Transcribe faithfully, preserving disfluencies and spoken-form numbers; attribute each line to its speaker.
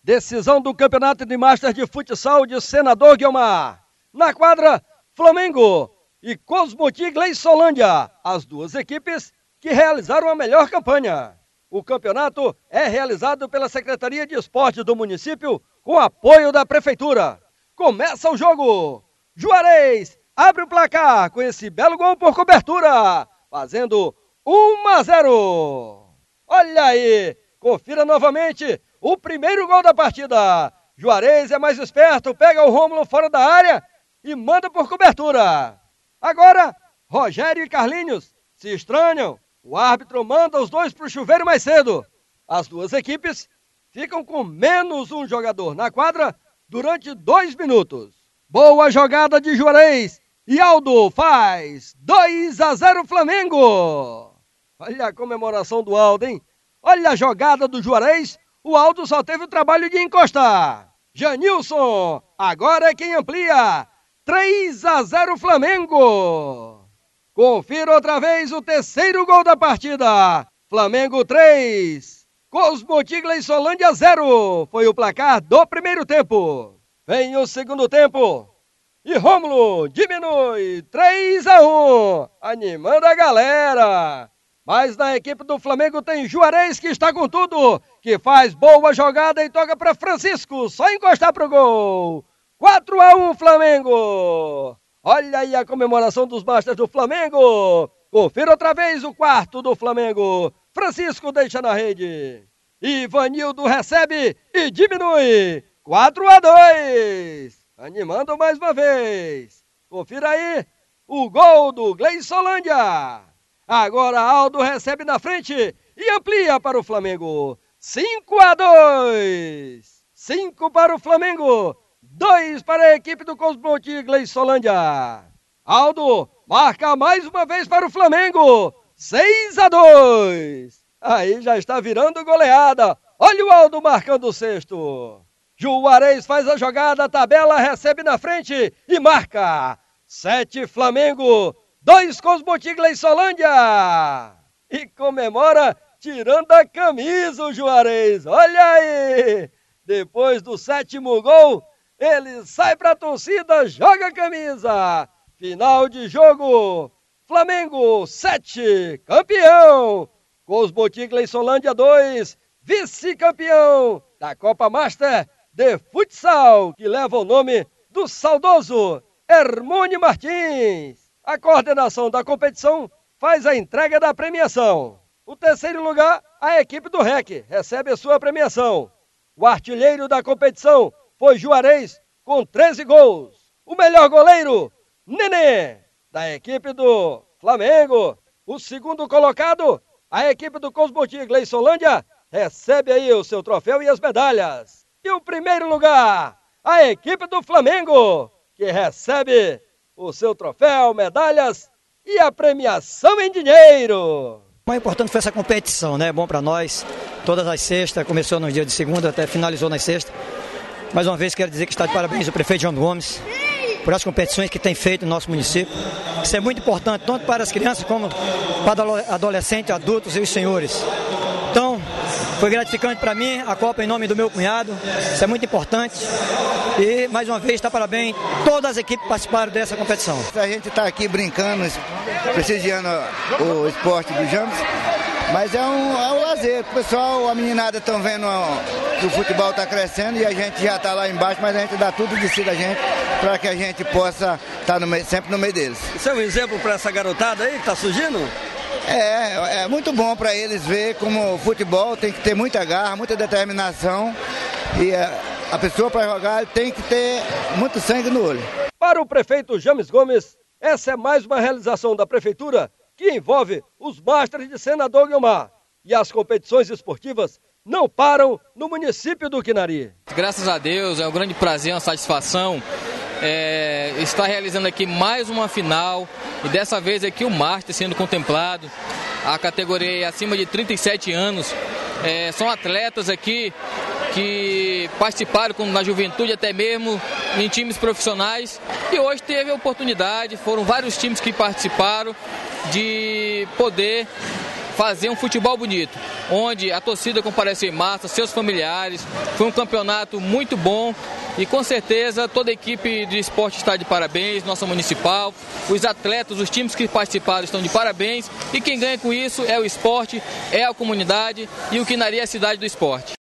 Speaker 1: Decisão do Campeonato de Masters de Futsal de Senador Guiomar. Na quadra, Flamengo e Cosmotim Gleisolândia, as duas equipes que realizaram a melhor campanha. O campeonato é realizado pela Secretaria de Esporte do município com apoio da Prefeitura. Começa o jogo. Juarez abre o placar com esse belo gol por cobertura, fazendo um a zero. Olha aí, confira novamente o primeiro gol da partida. Juarez é mais esperto, pega o Rômulo fora da área e manda por cobertura. Agora, Rogério e Carlinhos se estranham. O árbitro manda os dois para o chuveiro mais cedo. As duas equipes ficam com menos um jogador na quadra durante dois minutos. Boa jogada de Juarez. E Aldo faz dois a zero Flamengo. Olha a comemoração do Aldo, hein? Olha a jogada do Juarez. O Aldo só teve o trabalho de encostar. Janilson, agora é quem amplia. três a zero Flamengo. Confira outra vez o terceiro gol da partida. Flamengo três. Cosmotim Gleisolândia zero. Foi o placar do primeiro tempo. Vem o segundo tempo. E Rômulo diminui. três a um. Animando a galera. Mas na equipe do Flamengo tem Juarez que está com tudo. Que faz boa jogada e toca para Francisco. Só encostar pro gol. quatro a um Flamengo. Olha aí a comemoração dos Masters do Flamengo. Confira outra vez o quarto do Flamengo. Francisco deixa na rede. Ivanildo recebe e diminui. quatro a dois. Animando mais uma vez. Confira aí o gol do Gleisolândia. Agora Aldo recebe na frente e amplia para o Flamengo. cinco a dois. cinco para o Flamengo. dois para a equipe do Cosmotim Gleisolândia. Aldo marca mais uma vez para o Flamengo. seis a dois. Aí já está virando goleada. Olha o Aldo marcando o sexto. Juarez faz a jogada, a tabela, recebe na frente e marca. sete Flamengo, dois Cosmotim Gleisolândia. E comemora tirando a camisa o Juarez. Olha aí. Depois do sétimo gol, ele sai para a torcida, joga a camisa. Final de jogo. Flamengo sete, campeão. Cosmotim Gleisolândia dois, vice-campeão da Copa Master de Futsal, que leva o nome do saudoso Hermônio Martins. A coordenação da competição faz a entrega da premiação. O terceiro lugar, a equipe do R E C, recebe a sua premiação. O artilheiro da competição foi Juarez, com treze gols. O melhor goleiro, Nenê, da equipe do Flamengo. O segundo colocado, a equipe do Cosmotim Gleisolândia, recebe aí o seu troféu e as medalhas. E o primeiro lugar, a equipe do Flamengo, que recebe o seu troféu, medalhas e a premiação em dinheiro.
Speaker 2: O mais importante foi essa competição, né? Bom para nós. Todas as sextas, começou nos dias de segunda, até finalizou nas sextas. Mais uma vez quero dizer que está de parabéns ao prefeito João Gomes por as competições que tem feito no nosso município. Isso é muito importante, tanto para as crianças como para adolescentes, adultos e os senhores. Então, foi gratificante para mim, a Copa em nome do meu cunhado, isso é muito importante. E, mais uma vez, está parabéns, todas as equipes participaram dessa competição.
Speaker 3: A gente está aqui brincando, prestigiando o esporte do James, mas é um, é um lazer. O pessoal, a meninada estão vendo que o futebol está crescendo e a gente já está lá embaixo, mas a gente dá tudo de si da gente para que a gente possa estar no meio, sempre no meio deles.
Speaker 1: Isso é um exemplo para essa garotada aí que está surgindo?
Speaker 3: É, é muito bom para eles ver como o futebol tem que ter muita garra, muita determinação e a, a pessoa para jogar tem que ter muito sangue no olho.
Speaker 1: Para o prefeito James Gomes, essa é mais uma realização da prefeitura que envolve os Masters de Senador Guiomar. E as competições esportivas não param no município do Quinari.
Speaker 4: Graças a Deus, é um grande prazer, uma satisfação. É, está realizando aqui mais uma final e dessa vez aqui o Master sendo contemplado, a categoria acima de trinta e sete anos, é, são atletas aqui que participaram na juventude até mesmo em times profissionais e hoje teve a oportunidade, foram vários times que participaram de poder fazer um futebol bonito, onde a torcida compareceu em massa, seus familiares. Foi um campeonato muito bom e com certeza toda a equipe de esporte está de parabéns, nossa municipal, os atletas, os times que participaram estão de parabéns, e quem ganha com isso é o esporte, é a comunidade e o Quinari é a cidade do esporte.